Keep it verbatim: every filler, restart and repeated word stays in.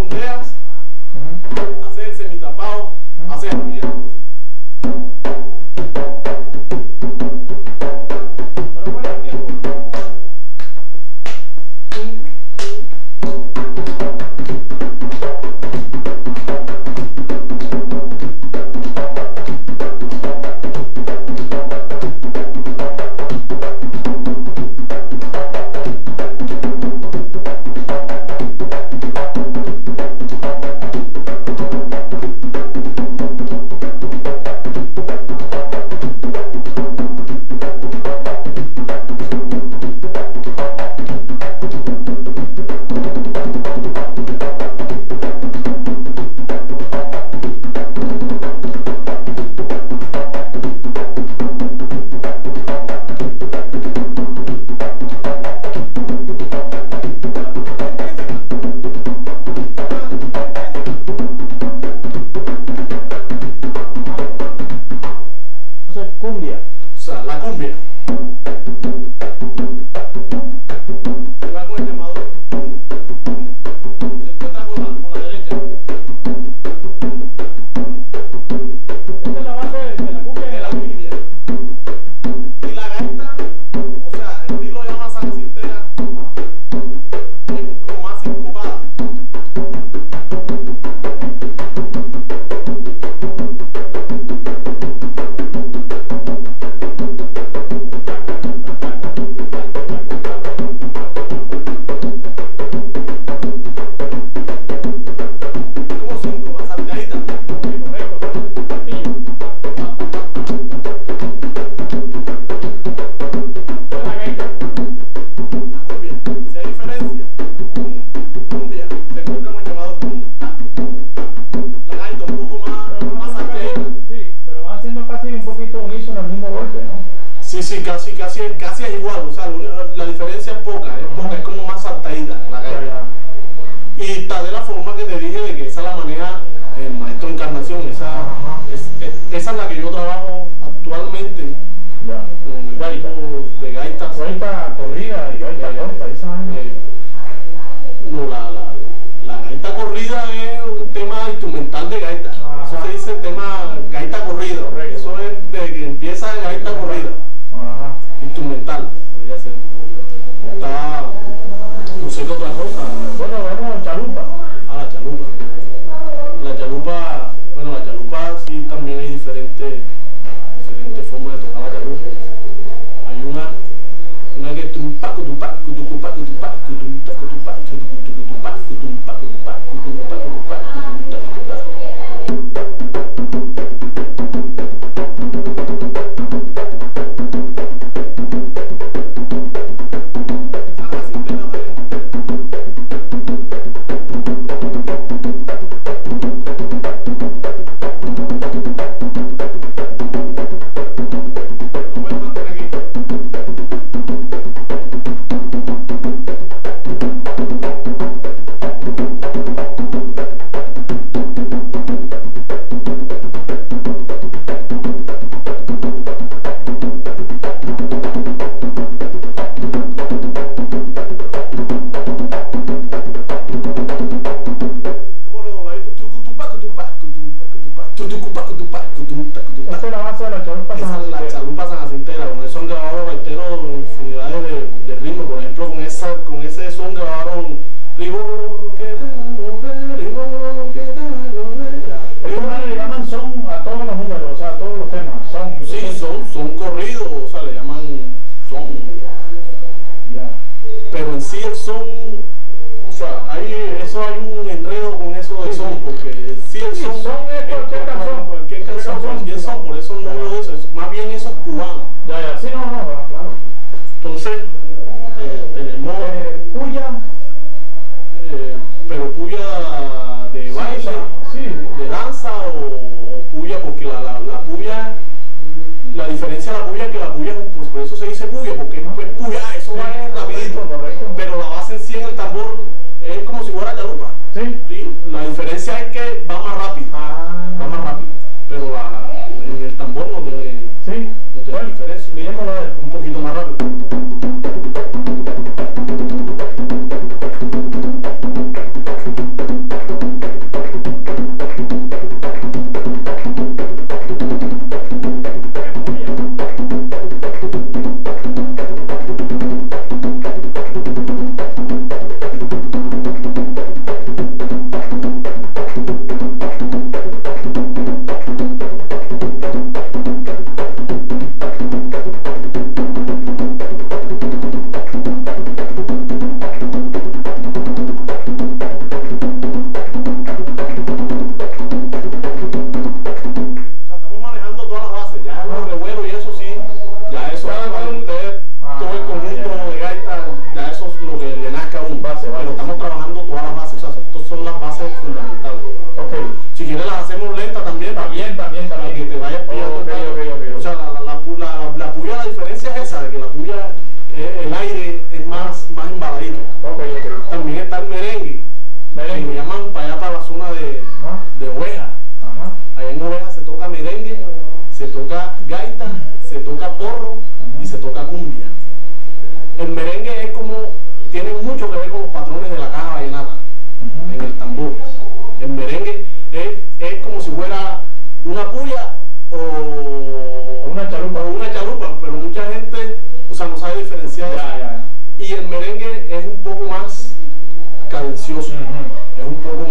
redondeas, uh-huh. haces el semitapado, uh-huh. haces abiertos. Pero ¿cuál es el tiempo? Cumbia. O sea, la cumbia. Se va con el llamador. Se encuentra con la, con la derecha. Esta es la base de la cumbia. De la cumbia. Y la gaita, o sea, el estilo llama sancintera, es como más sincopado. Sí, sí, casi, casi, casi es igual, o sea, la diferencia es poca, es poca, es como más saltadita la gaita. Y está de la forma que te dije de que esa la maneja el maestro Encarnación, esa es, es, esa es la que yo trabajo actualmente ya. Con el gaita. De gaitas. Gaita corrida y gaita corta, esa eh, no, la, la, la gaita corrida es un tema instrumental de gaita, ajá. Eso se dice tema gaita corrida, eso es de que empieza gaita corrida. Ajá. Instrumental, podría ser. Está, no sé qué otra cosa. Bueno, bueno, chalupa. Ah, la chalupa. La chalupa, bueno, la chalupa sí también hay diferentes diferentes formas de tocar la chalupa. Hay una, una que es tumpa, cutupa, cutucupa, cutupa, cutumpa, cutupa, cutucupa, cutumpa, cutupa, cutumpa, cutupa, cutumpa, Thank you. fundamental. Okay. Si quieres las hacemos lentas también. También, también, también. Para que te vayas pillando. Oh, okay, okay, okay. O sea, la, la, la, la, la puya, la diferencia es esa, de que la puya, eh, el aire es más, más embaladito. Okay, okay. También está el merengue. Merengue. Que llaman para allá, para la zona de, de Oveja. Ajá. Allá en Oveja se toca merengue, se toca gaita, se toca porro y se toca cumbia. El merengue es como, tiene mucho que ver con los patrones de la caja vallenata en el tambor. El merengue es, es como si fuera una puya o una chalupa, o una chalupa, pero mucha gente, o sea, no sabe diferenciar ya, eso. Ya. Y el merengue es un poco más cadencioso, uh-huh. es un poco